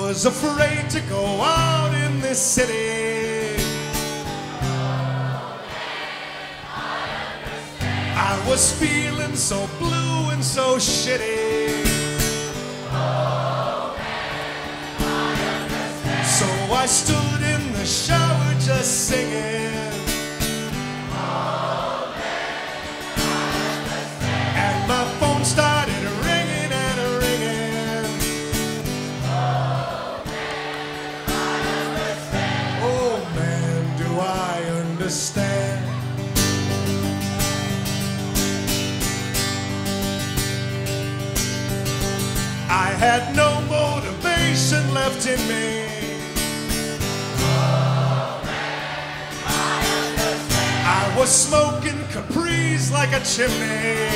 was afraid to go out in this city. I was feeling so blue and so shitty. So I stood in the shower just singing. And my phone started ringing and ringing. Oh man, do I understand. I had no motivation left in me. I was smoking Capris like a chimney.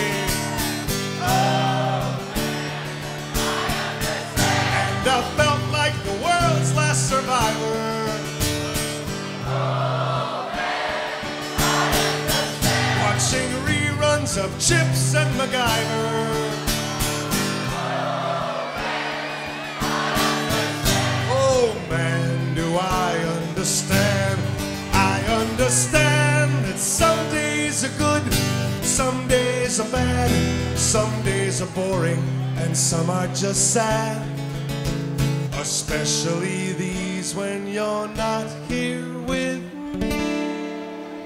And I felt like the world's last survivor. Watching reruns of Chips and MacGyver. Oh man, do I understand. I understand that some days are good, some days are bad, some days are boring, and some are just sad. Especially these when you're not here with me.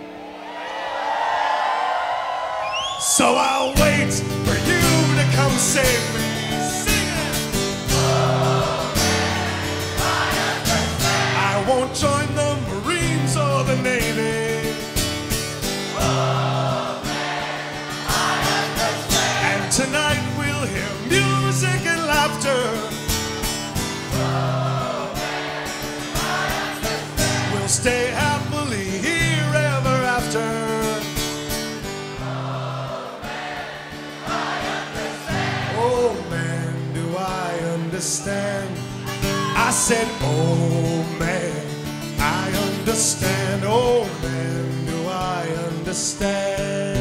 So I'll wait for you to come save me. Sing it! Oh, man, I understand. I won't join the Marines or the Navy. Oh, man, I understand. And tonight we'll hear music and laughter. Oh, man, I understand. We'll stay happily here ever after. Oh man, do I understand. I said, oh man, I understand. Oh man, do I understand.